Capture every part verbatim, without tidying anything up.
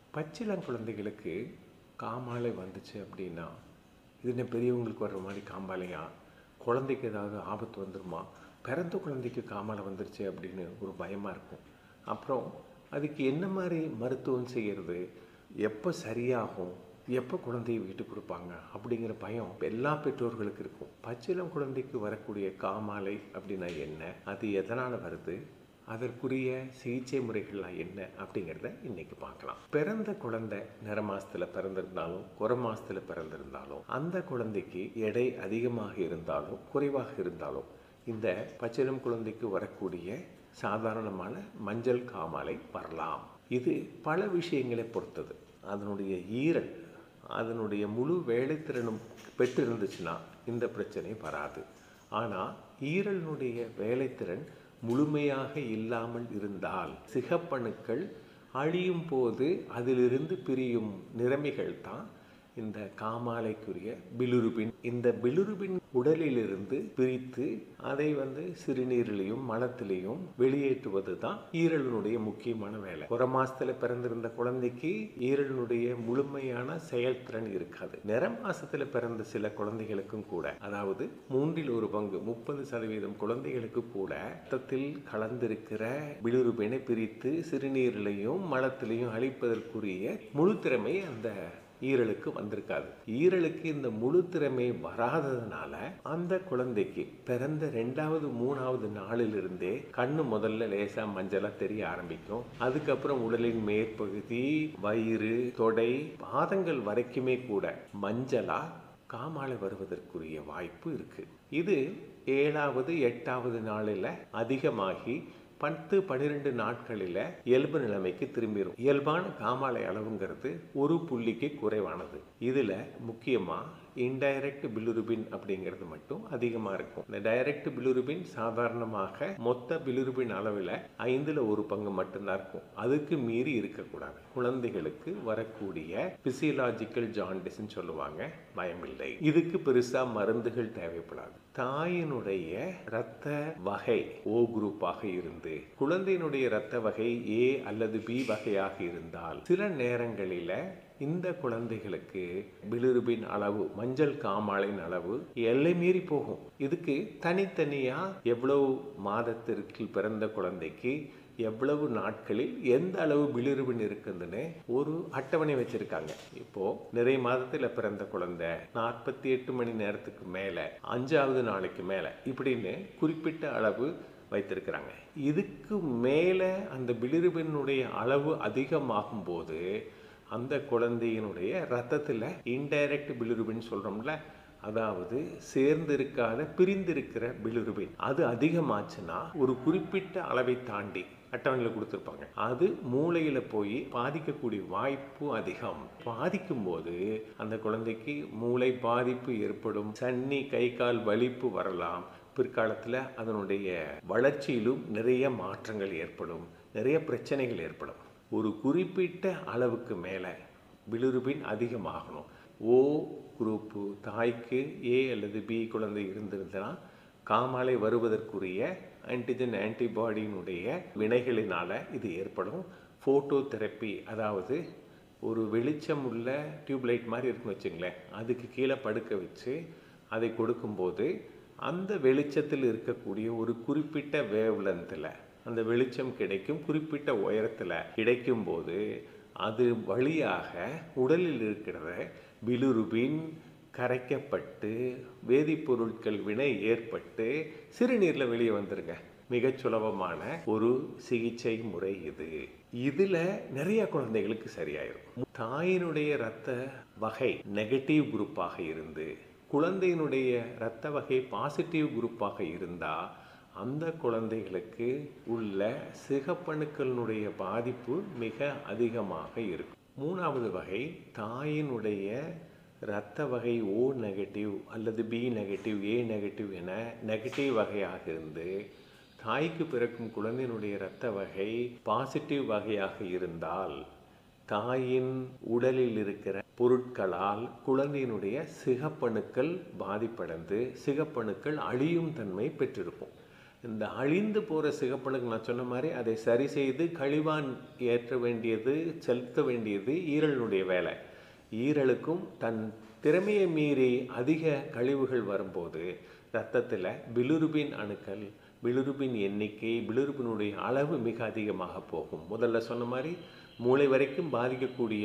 பச்சிளம் குழந்தைகளுக்கு காமாலை வந்துச்சு அப்படின்னா, இது என்ன பெரியவங்களுக்கு வர்ற மாதிரி காமாலையா? குழந்தைக்கு ஏதாவது ஆபத்து வந்துருமா? பிறந்த குழந்தைக்கு காமாலை வந்துருச்சு அப்படின்னு ஒரு பயமாக இருக்கும். அப்புறம் அதுக்கு என்ன மாதிரி மருத்துவம் செய்கிறது, எப்போ சரியாகும், எப்போ குழந்தையை வீட்டுக்கு கொடுப்பாங்க அப்படிங்கிற பயம் எல்லா பெற்றோர்களுக்கு இருக்கும். பச்சிளம் குழந்தைக்கு வரக்கூடிய காமாலை அப்படின்னா என்ன, அது எதனால் வருது, அதற்குரிய சிகிச்சை முறைகள்லாம் என்ன அப்படிங்கிறத இன்னைக்கு பார்க்கலாம். பிறந்த குழந்தை நிற மாசத்துல பிறந்திருந்தாலும் குறை மாசத்துல பிறந்திருந்தாலும் அந்த குழந்தைக்கு எடை அதிகமாக இருந்தாலும் குறைவாக இருந்தாலும் இந்த பச்சிளம் குழந்தைக்கு வரக்கூடிய சாதாரணமான மஞ்சள் காமாலை வரலாம். இது பல விஷயங்களை பொறுத்தது. அதனுடைய ஈரல் அதனுடைய முழு வேலைத்திறனும் பெற்றிருந்துச்சுன்னா இந்த பிரச்சனை வராது. ஆனால் ஈரலினுடைய வேலைத்திறன் முழுமையாக இல்லாமல் இருந்தால் சிகப்பணுக்கள் அழியும் போது அதிலிருந்து பிரியும் நிறமிகள் தான் இந்த காமாலைக்குரிய பிலிருபின். இந்த பிலிருபின் உடலிலிருந்து பிரித்து அதை வந்து சிறுநீரிலையும் மலத்திலையும் வெளியேற்றுவது தான் ஈரலினுடைய முக்கியமான வேலை. ஒரு மாசத்துல பிறந்திருந்த குழந்தைக்கு ஈரலினுடைய முழுமையான செயல்திறன் இருக்காது. நிற மாசத்துல பிறந்த சில குழந்தைகளுக்கும் கூட, அதாவது மூன்றில் ஒரு பங்கு முப்பது சதவீதம் குழந்தைகளுக்கு கூட ரத்தத்தில் கலந்திருக்கிற பிலிருபினை பிரித்து சிறுநீரிலையும் மலத்திலையும் அழிப்பதற்குரிய முழு திறமை அந்த ஈரலுக்கு வந்திருக்காது. ஈரலுக்கு இந்த முழு திறமை வராததுனால அந்த குழந்தைக்கு பிறந்த ரெண்டாவது மூணாவது நாளிலிருந்தே கண்ணு முதல்ல லேசா மஞ்சளா தெரிய ஆரம்பிக்கும். அதுக்கப்புறம் உடலின் மேற்பகுதி, வயிறு, தொடை, பாதங்கள் வரைக்குமே கூட மஞ்சளா காமாலை வருவதற்குரிய வாய்ப்பு இருக்கு. இது ஏழாவது எட்டாவது நாளில் அதிகமாகி பத்து பன்னிரெண்டு நாட்களில் இயல்பு நிலைமைக்கு திரும்பிடும். இயல்பான காமாலை அளவுங்கிறது ஒரு புள்ளிக்கு குறைவானது. இதில் முக்கியமாக இன்டைரக்ட் பிலிருபின் அப்படிங்கிறது மட்டும் அதிகமாக இருக்கும். இந்த டைரக்ட் பிலிருபின் சாதாரணமாக மொத்த பிலிருபின் அளவில் ஐந்தில் ஒரு பங்கு மட்டும்தான் இருக்கும். அதுக்கு மீறி இருக்கக்கூடாது. குழந்தைகளுக்கு வரக்கூடிய பிசியலாஜிக்கல் ஜாண்டிஸ்ன்னு சொல்லுவாங்க, பயமில்லை. இதுக்கு பெருசாக மருந்துகள் தேவைப்படாது. தாயினுடைய இரத்த வகை ஓ குரூப்பாக இருந்து குழந்தையினுடைய இரத்த வகை ஏ அல்லது பி வகையாக இருந்தால் சில நேரங்களில் இந்த குழந்தைகளுக்கு பிலிருபின் அளவு, மஞ்சள் காமாலையின் அளவு எல்லை மீறி போகும். இதுக்கு தனித்தனியா எவ்வளவு மாதத்திற்கு பிறந்த குழந்தைக்கு எவ்வளவு நாட்களில் எந்த அளவு பிலிருபின் இருக்குதுன்னு ஒரு அட்டவணை வச்சிருக்காங்க. இப்போ நிறைய மாதத்துல பிறந்த குழந்தை நாற்பத்தி எட்டு மணி நேரத்துக்கு மேல, அஞ்சாவது நாளைக்கு மேல இப்படின்னு குறிப்பிட்ட அளவு வைத்திருக்கிறாங்க. இதுக்கு மேல அந்த பிலிருபினுடைய அளவு அதிகமாகும் போது அந்த குழந்தையினுடைய ரத்தத்தில் இன்டைரக்ட் பிலிருபின் சொல்றோம்ல, அதாவது சேர்ந்திருக்காத பிரிந்திருக்கிற பிலிருபின் அது அதிகமாச்சுன்னா ஒரு குறிப்பிட்ட அளவை தாண்டி அட்டவணையில் கொடுத்துருப்பாங்க. அது மூளையில போய் பாதிக்கக்கூடிய வாய்ப்பு அதிகம். பாதிக்கும் போது அந்த குழந்தைக்கு மூளை பாதிப்பு ஏற்படும், சன்னி கை கால் வலிப்பு வரலாம். பிற்காலத்தில் அதனுடைய வளர்ச்சியிலும் நிறைய மாற்றங்கள் ஏற்படும், நிறைய பிரச்சனைகள் ஏற்படும். ஒரு குறிப்பிட்ட அளவுக்கு மேலே பிலிருபின் அதிகமாகணும். ஓ குரூப்பு தாய்க்கு ஏ அல்லது பி குழந்தை இருந்திருந்தனா காமாலை வருவதற்குரிய ஆன்டிஜன் ஆன்டிபாடியினுடைய வினைகளினால இது ஏற்படும். ஃபோட்டோ தெரப்பி, அதாவது ஒரு வெளிச்சம் உள்ள டியூப்லைட் மாதிரி இருக்குன்னு வச்சுங்களேன், அதுக்கு கீழே படுக்க வச்சு அதை கொடுக்கும்போது அந்த வெளிச்சத்தில் இருக்கக்கூடிய ஒரு குறிப்பிட்ட வேவ் லென்த்தில் அந்த வெளிச்சம் கிடைக்கும், குறிப்பிட்ட உயரத்தில் கிடைக்கும் போது அது வழியாக உடலில் இருக்கிற பிலிருபின் கரைக்கப்பட்டு வேதிப்பொருட்கள் வினை ஏற்பட்டு சிறுநீரில் வெளியே வந்துருங்க. மிக சுலபமான ஒரு சிகிச்சை முறை இது. இதுல நிறைய குழந்தைகளுக்கு சரியாயிரும். தாயினுடைய இரத்த வகை நெகட்டிவ் குரூப்பாக இருந்து குழந்தையினுடைய இரத்த வகை பாசிட்டிவ் குரூப்பாக இருந்தா அந்த குழந்தைகளுக்கு உள்ள சிகப்பணுக்களினுடைய பாதிப்பு மிக அதிகமாக இருக்கும். மூணாவது வகை தாயினுடைய இரத்த வகை ஓ நெகட்டிவ் அல்லது பி நெகட்டிவ், ஏ நெகட்டிவ் என நெகட்டிவ் வகையாக இருந்து தாய்க்கு பிறக்கும் குழந்தையினுடைய இரத்த வகை பாசிட்டிவ் வகையாக இருந்தால் தாயின் உடலில் இருக்கிற பொருட்களால் குழந்தையினுடைய சிகப்பணுக்கள் பாதிப்படைந்து சிகப்பணுக்கள் அழியும் தன்மை பெற்றிருக்கும். இந்த அழிந்து போகிற சிகப்பணுக்கு நான் சொன்ன மாதிரி அதை சரி செய்து கழிவான் ஏற்ற வேண்டியது, செலுத்த வேண்டியது ஈரலினுடைய வேலை. ஈரலுக்கும் தன் திறமையை மீறி அதிக கழிவுகள் வரும்போது இரத்தத்தில் பிலிருபின் அணுக்கள், பிலிருபின் எண்ணிக்கை, பிலிருபினுடைய அளவு மிக அதிகமாக போகும். முதல்ல சொன்ன மாதிரி மூளை வரைக்கும் பாதிக்கக்கூடிய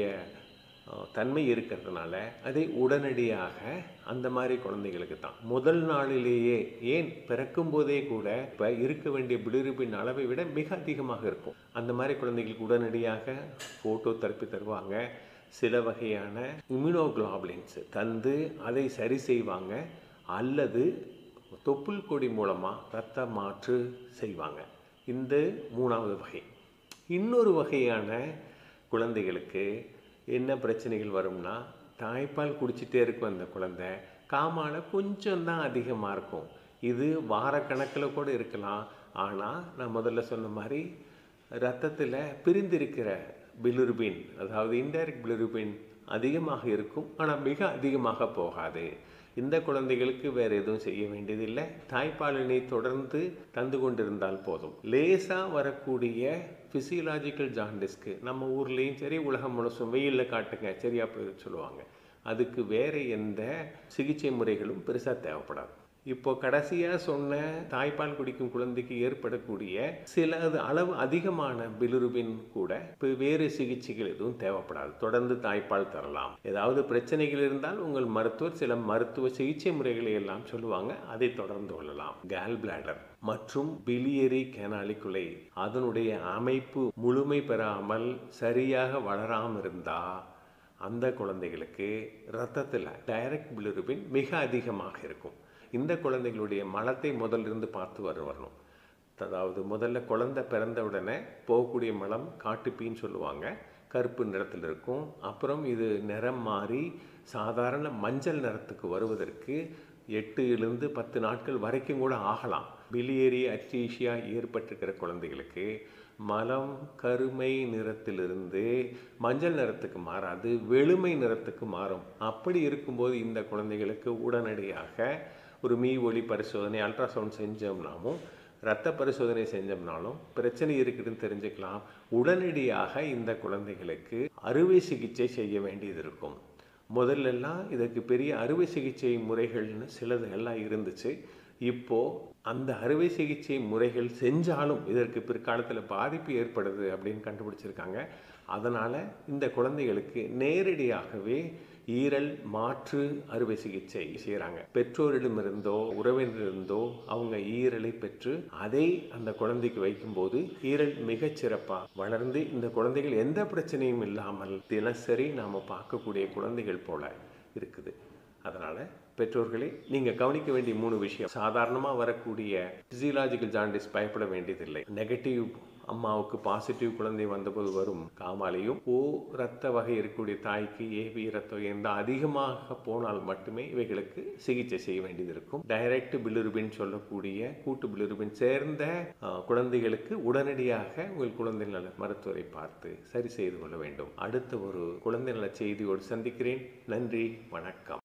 தன்மை இருக்கிறதுனால அதை உடனடியாக அந்த மாதிரி குழந்தைகளுக்கு தான் முதல் நாளிலேயே, ஏன் பிறக்கும் போதே கூட இப்போ இருக்க வேண்டிய பிலிருபின் அளவை விட மிக அதிகமாக இருக்கும். அந்த மாதிரி குழந்தைகளுக்கு உடனடியாக ஃபோட்டோ தெரப்பி தருவாங்க. சில வகையான இம்யூனோகுளோபுலின்ஸ் தந்து அதை சரி செய்வாங்க, அல்லது தொப்புள் கொடி மூலமாக இரத்த மாற்று செய்வாங்க. இந்த மூணாவது வகை. இன்னொரு வகையான குழந்தைகளுக்கு என்ன பிரச்சனைகள் வரும்னா, தாய்ப்பால் குடிச்சிட்டே இருக்கும் அந்த குழந்தை, காமாலை கொஞ்சம் தான் அதிகமாக இருக்கும். இது வாரக்கணக்கில் கூட இருக்கலாம். ஆனால் நான் முதல்ல சொன்ன மாதிரி இரத்தத்தில் பிரிந்திருக்கிற பிலிருபின், அதாவது இன்டைரக்ட் பிலிருபின் அதிகமாக இருக்கும், ஆனால் மிக அதிகமாக போகாது. இந்த குழந்தைகளுக்கு வேறு எதுவும் செய்ய வேண்டியதில்லை. தாய்ப்பாலினை தொடர்ந்து தந்து கொண்டிருந்தால் போதும். லேசாக வரக்கூடிய ஃபிசியலாஜிக்கல் ஜாண்டிஸ்க்கு நம்ம ஊர்லேயும் சரி உலகம் முழுசும் வெயிலில் காட்டுங்க சரியா போய் சொல்லுவாங்க. அதுக்கு வேறு எந்த சிகிச்சை முறைகளும் பெருசாக தேவைப்படாது. இப்போ கடைசியாக சொன்ன தாய்ப்பால் குடிக்கும் குழந்தைக்கு ஏற்படக்கூடிய சில அளவு அதிகமான பிலிருபின் கூட இப்போ வேறு சிகிச்சைகள் எதுவும் தேவைப்படாது. தொடர்ந்து தாய்ப்பால் தரலாம். ஏதாவது பிரச்சனைகள் இருந்தால் உங்கள் மருத்துவர் சில மருத்துவ சிகிச்சை முறைகளை எல்லாம் சொல்லுவாங்க, அதை தொடர்ந்து கொள்ளலாம். கேல் பிளாடர் மற்றும் பிலியரி கேனாலிகுலை அதனுடைய அமைப்பு முழுமை பெறாமல் சரியாக வளராமல் இருந்தால் அந்த குழந்தைகளுக்கு இரத்தத்தில் டைரக்ட் பிலிருபின் மிக அதிகமாக இருக்கும். இந்த குழந்தைகளுடைய மலத்தை முதலிருந்து பார்த்து வர வரணும். அதாவது முதல்ல குழந்தை பிறந்த உடனே போகக்கூடிய மலம் காட்டுப்பீன்னு சொல்லுவாங்க, கருப்பு நிறத்தில் இருக்கும். அப்புறம் இது நிறம் மாறி சாதாரண மஞ்சள் நிறத்துக்கு வருவதற்கு எட்டுலேருந்து பத்து நாட்கள் வரைக்கும் கூட ஆகலாம். பிலியரி அட்ரீஷியா ஏற்பட்டிருக்கிற குழந்தைகளுக்கு மலம் கருமை நிறத்திலிருந்து மஞ்சள் நிறத்துக்கு மாறாது, வெளுமை நிறத்துக்கு மாறும். அப்படி இருக்கும்போது இந்த குழந்தைகளுக்கு உடனடியாக ஒரு மீ ஒளி பரிசோதனை, அல்ட்ராசவுண்ட் செஞ்சோம்னாலும் இரத்த பரிசோதனை செஞ்சோம்னாலும் பிரச்சனை இருக்குதுன்னு தெரிஞ்சுக்கலாம். உடனடியாக இந்த குழந்தைகளுக்கு அறுவை சிகிச்சை செய்ய வேண்டியது இருக்கும். முதல்லலாம் இதற்கு பெரிய அறுவை சிகிச்சை முறைகள்னு சிலது எல்லாம் இருந்துச்சு. இப்போது அந்த அறுவை சிகிச்சை முறைகள் செஞ்சாலும் இதற்கு பிற்காலத்தில் பாதிப்பு ஏற்படுது அப்படின்னு கண்டுபிடிச்சிருக்காங்க. அதனால் இந்த குழந்தைகளுக்கு நேரடியாகவே ஈரல் மாற்று அறுவை சிகிச்சை செய்கிறாங்க. பெற்றோரிடமிருந்தோ உறவினரிருந்தோ அவங்க ஈரலை பெற்று அதை அந்த குழந்தைக்கு வைக்கும்போது ஈரல் மிகச்சிறப்பாக வளர்ந்து இந்த குழந்தைகள் எந்த பிரச்சனையும் இல்லாமல் தினசரி நாம் பார்க்கக்கூடிய குழந்தைகள் போல இருக்குது. அதனால் பெற்றோர்களே, நீங்கள் கவனிக்க வேண்டிய மூணு விஷயம். சாதாரணமாக வரக்கூடிய பிசியலாஜிக்கல் ஜாண்டிஸ் பயப்பட வேண்டியதில்லை. நெகட்டிவ் அம்மாவுக்கு பாசிட்டிவ் குழந்தை வந்தபோது வரும் காமாலையும், ஓ இரத்த வகை இருக்கக்கூடிய தாய்க்கு ஏபி இரத்தம் எந்த அதிகமாக போனால் மட்டுமே இவைகளுக்கு சிகிச்சை செய்ய வேண்டியது இருக்கும். டைரக்ட் பிலிருபின் சொல்லக்கூடிய கூட்டு பிலிருபின் சேர்ந்த குழந்தைகளுக்கு உடனடியாக உங்கள் குழந்தை நல மருத்துவரை பார்த்து சரி செய்து கொள்ள வேண்டும். அடுத்த ஒரு குழந்தை நல செய்தியோடு சந்திக்கிறேன். நன்றி, வணக்கம்.